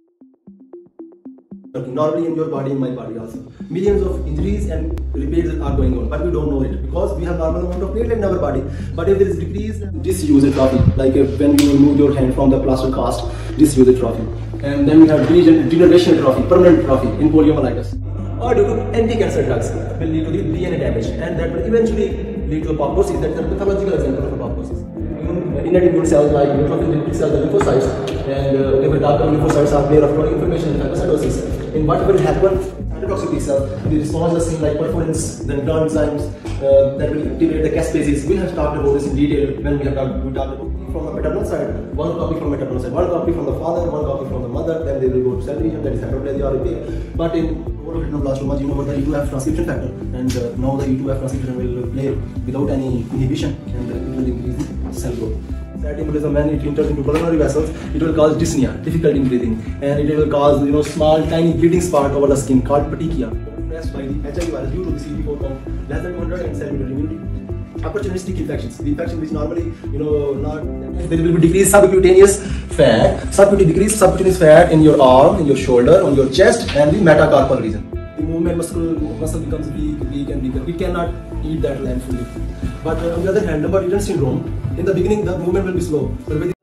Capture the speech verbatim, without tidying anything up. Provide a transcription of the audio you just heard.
Normally in your body, in my body also. Millions of injuries and repairs are going on, but we don't know it because we have normal amount of platelet in our body. But if there is decrease, disuse atrophy, like if when you remove your hand from the plaster cast, disuse atrophy. And then we have degeneration atrophy, permanent atrophy in poliomyelitis. Or due to anti-cancer drugs will lead to the D N A damage, and that will eventually lead to apoptosis. That is a pathological example of apoptosis. Innate immune cells like neutrophil cells and lymphocytes, and uh, if we talk about lymphocytes are made of chronic inflammation and phagocytosis. In what will happen, cytotoxic T cell, the response is seen like perforins, then turn enzymes uh, that will activate the caspases. We have talked about this in detail when we have talked, we talked about from the maternal side, one copy from maternal side, one copy from the father, one copy from the mother, then they will go to cell division, that is hyperplasia or repair. But in retinoblastoma, you know about the E two F transcription factor, and uh, now the E two F transcription will play without any inhibition, and uh, it will increase the cell growth. That embolism, when it enters into pulmonary vessels, it will cause dyspnea, difficulty in breathing, and it will cause you know small, tiny bleeding spot over the skin called petechia. Pressed by the H I V virus due to the C D four count less than two hundred and cell immunity. Opportunistic infections, the infection which normally you know not there will be decreased subcutaneous fat, subcutaneous decreased subcutaneous fat in your arm, in your shoulder, on your chest, and the metacarpal region. The movement muscle muscle becomes weak, weak and weaker. We cannot eat that lamb fully. But uh, on the other hand, Lambert-Eaton syndrome, in the beginning the movement will be slow. But with